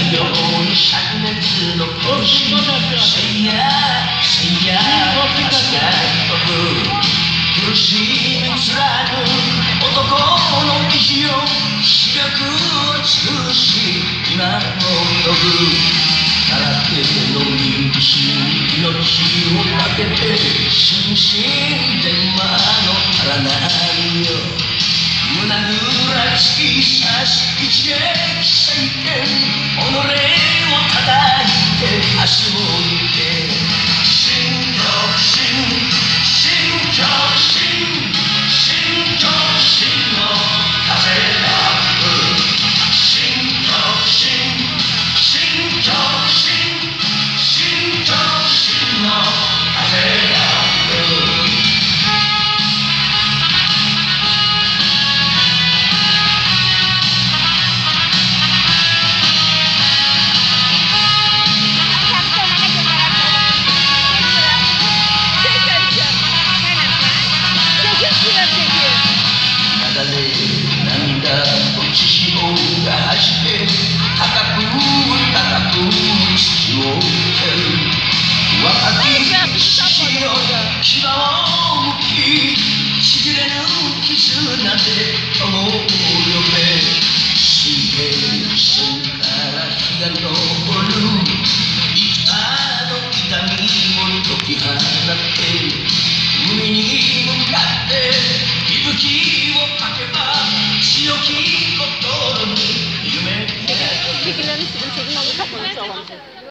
ように灼熱の拳せいやせいや足が飛ぶ苦しみ貫く男の意志を視力を尽くし今も呼ぶ空手の道し命をかけて心身で魔の足らないよ胸ぐら突き刺し一撃宣言己を叩いて足を見て新極真新極真新極真の風が吹く新極真新極真新極真の風が吹く涙と血潮が走って高く高く土を蹴る若き獅子よ牙をむきちぎれぬ絆で友を呼べ水平線から日が昇る痛の痛みを解き放って海に向かって息吹を吐けば強き心に夢が